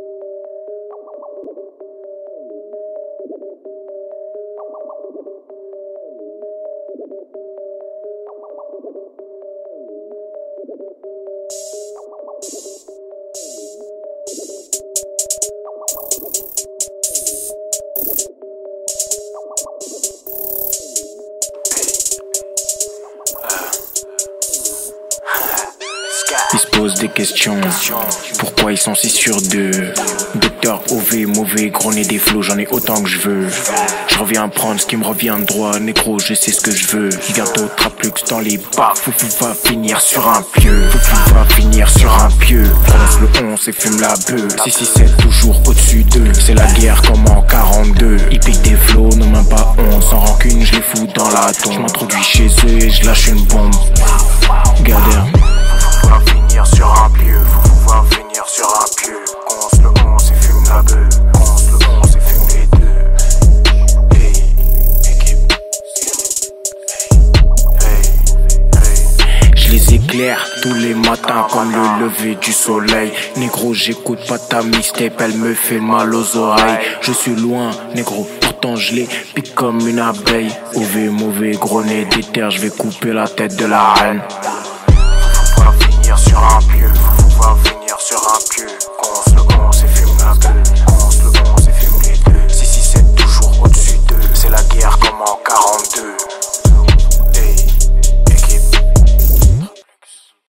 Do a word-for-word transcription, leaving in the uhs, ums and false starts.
Ils se posent des questions, pourquoi ils sont si sûrs d'eux? Docteur O V, mauvais, gros nez des flots, j'en ai autant que je veux. Je reviens prendre ce qui me revient de droit, négro, je sais ce que je veux. Bientôt Traplux dans les bars, Foufou va finir sur un pieu. Foufou va finir sur un pieu. Prononce le onze et fume la beuh. six six sept toujours au-dessus d'eux. C'est la guerre comme en quarante-deux. Ils piquent des flots, non même pas onze. Sans rancune, je les fous dans la tombe. Je m'introduis chez eux et je lâche une bombe. Gadère. Va finir sur un pieu, Foufou va finir sur un pieu. Onze le onze et fume la beuh. Onze le onze et fume les deux. Hey, équipe. Hey, hey. Je les éclaire tous les matins comme le lever du soleil. Négro, j'écoute pas ta mixtape, elle me fait mal aux oreilles. Je suis loin, négro, pourtant je les pique comme une abeille. O V, mauvais, gros nez des terres, je vais couper la tête de la reine.